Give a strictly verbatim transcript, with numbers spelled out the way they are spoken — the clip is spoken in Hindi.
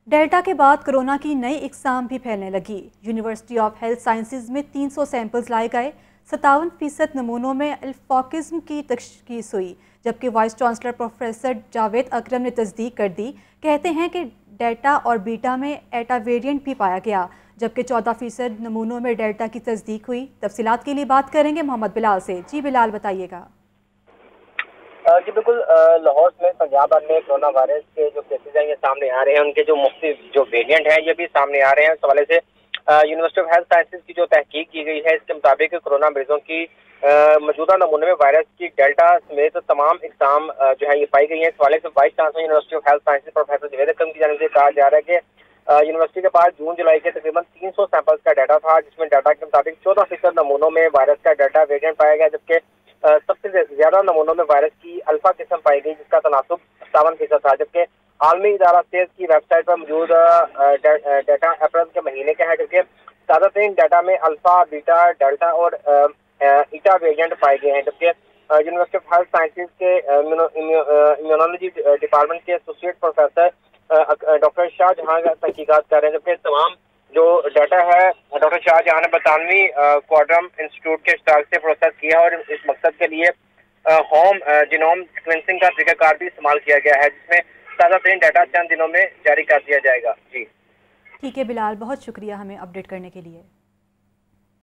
डेल्टा के बाद कोरोना की नई इकसाम भी फैलने लगी। यूनिवर्सिटी ऑफ हेल्थ साइंसेज में तीन सौ सैंपल्स लाए गए। सत्तावन फीसद नमूनों में अल्फॉकिज्म की तशखीस हुई, जबकि vice chancellor professor Javed Akram ने तस्दीक कर दी। कहते हैं कि डेल्टा और बीटा में एटा वेरिएंट भी पाया गया, जबकि चौदह फीसद नमूनों में डेल्टा की तस्दीक हुई। तफसीलात के लिए बात करेंगे मोहम्मद बिलाल से। जी बिलाल, बताइएगा। जी बिल्कुल, लाहौर में पंजाब में कोरोना वायरस के जो केसेज हैं ये सामने आ रहे हैं। उनके जो मुख्तलिफ जो वेरिएंट हैं ये भी सामने आ रहे हैं। इस हवाले से यूनिवर्सिटी ऑफ हेल्थ साइंसेज की जो तहकीक की गई है, इसके मुताबिक कोरोना मरीजों की मौजूदा नमूने में वायरस की डेल्टा समेत तो तमाम इकसाम जो है ये पाई गई है। इस हवाले से vice chancellor university of health sciences professor Javed Akram की जानिब से कहा जा रहा है कि यूनिवर्सिटी के पास जून जुलाई के तकरीबन तीन सौ सैंपल्स का डाटा था, जिसमें डाटा के मुताबिक चौदह फीसद नमूनों में वायरस का डेल्टा वेरिएंट पाया गया, जबकि सबसे ज्यादा नमूनों में वायरस की अल्फा किस्म पाई गई, जिसका तनासुब सत्तावन फीसद था। जबकि आलमी इदारा सेहत की वेबसाइट पर मौजूद डाटा अप्रैल के महीने का है, जबकि ताज़ा तरीन डाटा में अल्फा, बीटा, डेल्टा और ईटा वेरिएंट पाए गए हैं। जबकि यूनिवर्सिटी ऑफ हेल्थ साइंसेज के इम्यूनोलॉजी डिपार्टमेंट के एसोसिएट प्रोफेसर डॉक्टर शाहजहां तहकीकात कर रहे हैं। जबकि तमाम जो डाटा है डॉक्टर शाहजहां ने बरतानवी क्वाड्रम इंस्टीट्यूट के इश्तराक से प्रोसेस किया और इस मकसद के लिए होम जीनोम सीक्वेंसिंग का तरीकाकार भी इस्तेमाल किया गया है, जिसमें ताज़ा तरीन डाटा चंद दिनों में जारी कर दिया जाएगा। जी ठीक है बिलाल, बहुत शुक्रिया हमें अपडेट करने के लिए।